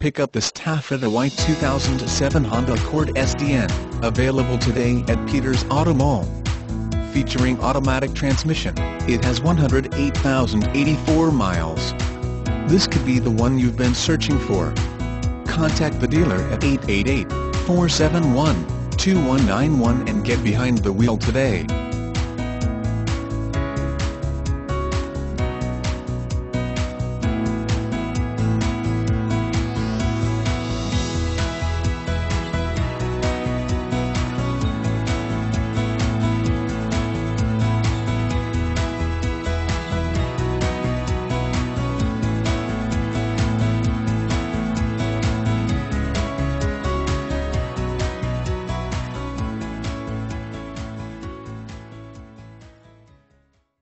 Pick up this taffeta white 2007 Honda Accord SDN, available today at Peters Auto Mall. Featuring automatic transmission, it has 108,084 miles. This could be the one you've been searching for. Contact the dealer at 888-471-2191 and get behind the wheel today.